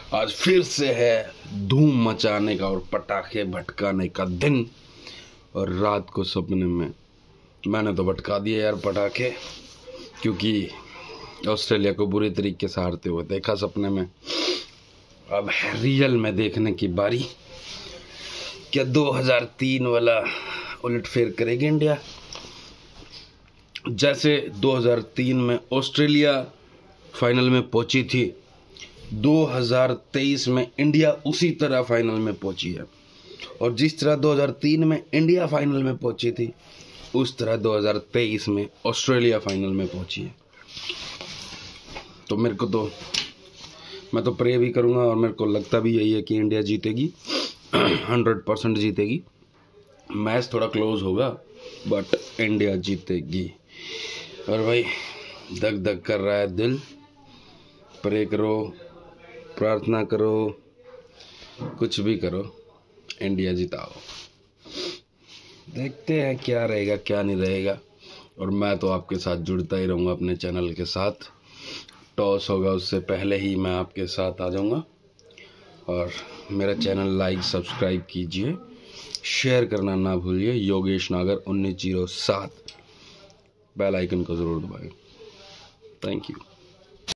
आज फिर से है धूम मचाने का और पटाखे भटकाने का दिन। और रात को सपने में मैंने तो भटका दिए यार पटाखे, क्योंकि ऑस्ट्रेलिया को बुरी तरीके से हारते हुए देखा सपने में। अब है रियल में देखने की बारी, क्या 2003 वाला उलटफेर करेगी इंडिया। जैसे 2003 में ऑस्ट्रेलिया फाइनल में पहुंची थी, 2023 में इंडिया उसी तरह फाइनल में पहुंची है। और जिस तरह 2003 में इंडिया फाइनल में पहुंची थी, उस तरह 2023 में ऑस्ट्रेलिया फाइनल में पहुंची है। तो मैं तो प्रे भी करूंगा और मेरे को लगता भी यही है कि इंडिया जीतेगी, 100% जीतेगी। मैच थोड़ा क्लोज होगा बट इंडिया जीतेगी। और भाई धक धक कर रहा है दिल, प्रे करो, प्रार्थना करो, कुछ भी करो, इंडिया जिताओ। देखते हैं क्या रहेगा क्या नहीं रहेगा। और मैं तो आपके साथ जुड़ता ही रहूँगा अपने चैनल के साथ। टॉस होगा उससे पहले ही मैं आपके साथ आ जाऊँगा। और मेरा चैनल लाइक सब्सक्राइब कीजिए, शेयर करना ना भूलिए। योगेश नागर 1907 बेल आइकन को ज़रूर दबाएं। Thank you.